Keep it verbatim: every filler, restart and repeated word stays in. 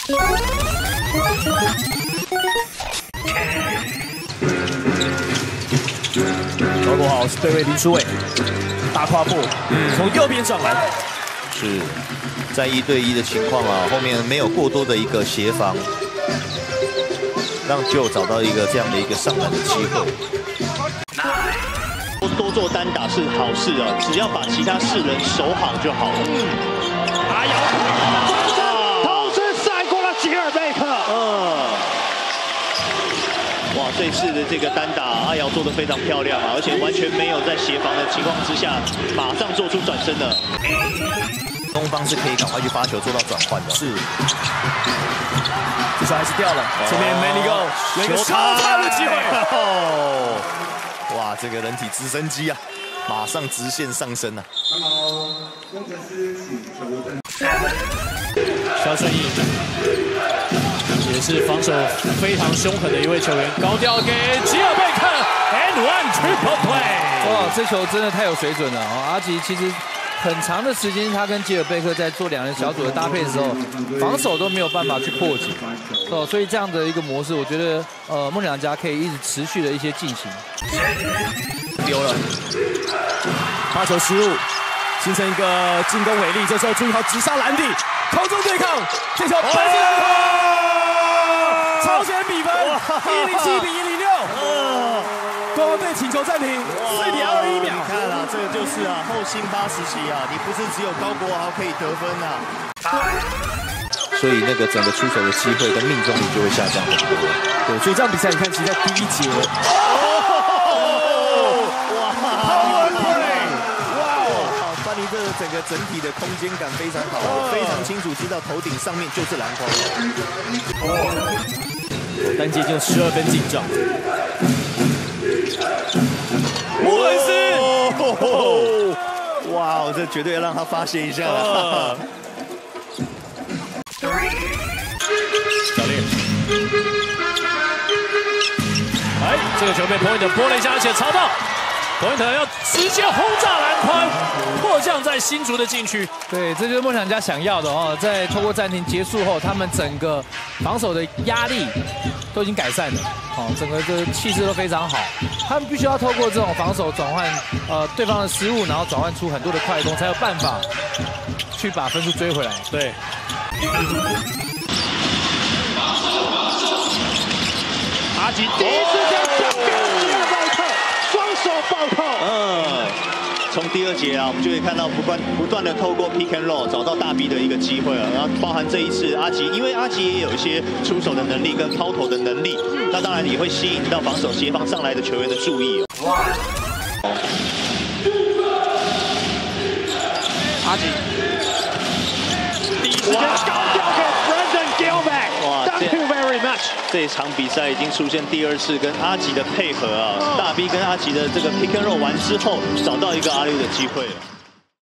包裹好是对位林书伟，大跨步，从右边上来。 是在一对一的情况啊，后面没有过多的一个协防，让 Joe 找到一个这样的一个上篮的机会。 多做单打是好事啊，只要把其他四人守好就好了。阿瑶，同时闪过了吉尔贝克。嗯。哇，这次的这个单打，阿瑶做得非常漂亮啊，而且完全没有在协防的情况之下，马上做出转身的。 东方是可以赶快去发球做到转换的。 是。这球还是掉了，前面 Manigo 有一个超差的机会。 哦，哇，这个人体直升机啊，马上直线上升啊。 肖顺义。也是防守非常凶狠的一位球员，高调给吉尔贝克 ，and one triple play。 哇，这球真的太有水准了啊！阿吉其实很长的时间，他跟吉尔贝克在做两人小组的搭配的时候，防守都没有办法去破解哦，所以这样的一个模式，我觉得呃梦想家可以一直持续的一些进行。 丢了，发球失误，形成一个进攻违例，这时候注意好直杀篮底，空中对抗，这球本身篮筐。超前比分一零七比一零六，国王队请求暂停，四点二一秒。 你看啊，这个就是啊，后辛巴时期啊，你不是只有高国豪可以得分啊，所以那个整个出手的机会跟命中率就会下降很多。 对，所以这场比赛你看，其实在第一节， 哇 ，Power play， 哇哦，班尼这整个整体的空间感非常好，非常清楚知道头顶上面就是篮筐。 单节就十二分进账。穆伦斯， 哦，哇，这绝对要让他发泄一下了。 教练，哎，这个球被 Point 拨了一下，而且超到 Point 要直接轰炸篮筐，迫降在新竹的禁区。 对，这就是梦想家想要的哦。在透过暂停结束后，他们整个防守的压力都已经改善了，哦，整个的气势都非常好。他们必须要透过这种防守转换，呃，对方的失误，然后转换出很多的快攻，才有办法去把分数追回来。 对。 阿吉第一时间交给吉尔贝克，双手暴扣。嗯。从第二节啊，我们就可以看到不断不断的透过 pick and roll 找到大 B 的一个机会了，然后包含这一次阿吉，因为阿吉也有一些出手的能力跟抛投的能力，那当然也会吸引到防守协防上来的球员的注意哦。哇！阿吉，第一时间高调给 Brandon Gilbert， 哇 ，Thank you very much。这一场比赛已经出现第二次跟阿吉的配合啊，大 B 跟阿吉的这个 pick and roll 完之后，找到一个阿六的机会了。